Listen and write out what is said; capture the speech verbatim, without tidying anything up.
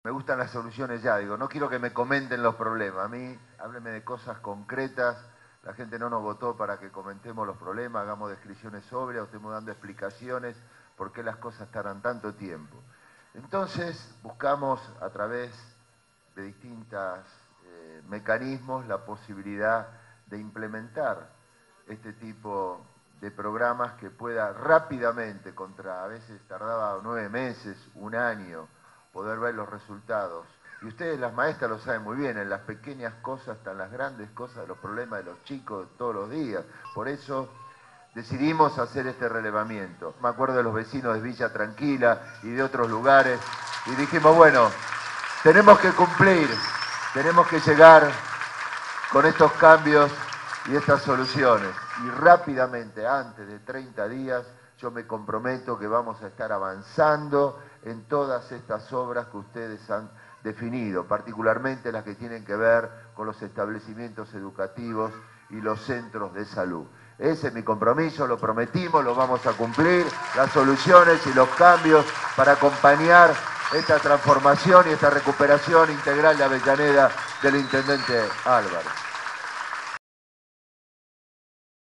Me gustan las soluciones ya, digo, no quiero que me comenten los problemas, a mí hábleme de cosas concretas, la gente no nos votó para que comentemos los problemas, hagamos descripciones sobrias, estemos dando explicaciones por qué las cosas tardan tanto tiempo. Entonces buscamos a través de distintos eh, mecanismos la posibilidad de implementar este tipo de programas que pueda rápidamente, contra a veces tardaba nueve meses, un año, poder ver los resultados. Y ustedes, las maestras, lo saben muy bien, en las pequeñas cosas están las grandes cosas de los problemas de los chicos de todos los días. Por eso decidimos hacer este relevamiento. Me acuerdo de los vecinos de Villa Tranquila y de otros lugares, y dijimos, bueno, tenemos que cumplir, tenemos que llegar con estos cambios y estas soluciones. Y rápidamente, antes de treinta días, yo me comprometo que vamos a estar avanzando en todas estas obras que ustedes han definido, particularmente las que tienen que ver con los establecimientos educativos y los centros de salud. Ese es mi compromiso, lo prometimos, lo vamos a cumplir, las soluciones y los cambios para acompañar esta transformación y esta recuperación integral de Avellaneda del Intendente Álvarez.